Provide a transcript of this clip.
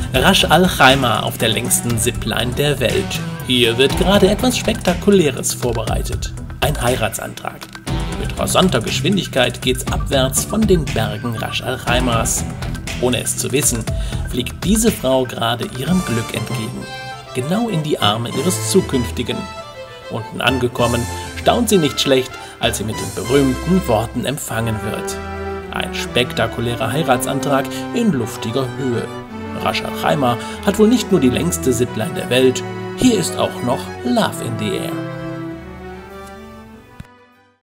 Rasch Al Khaimah auf der längsten Zipline der Welt. Hier wird gerade etwas Spektakuläres vorbereitet. Ein Heiratsantrag. Mit rasanter Geschwindigkeit geht's abwärts von den Bergen Rasch Al Khaimahs. Ohne es zu wissen, fliegt diese Frau gerade ihrem Glück entgegen. Genau in die Arme ihres Zukünftigen. Unten angekommen, staunt sie nicht schlecht, als sie mit den berühmten Worten empfangen wird. Ein spektakulärer Heiratsantrag in luftiger Höhe. Rasch Al Khaimah hat wohl nicht nur die längste Zipline der Welt, hier ist auch noch Love in the Air.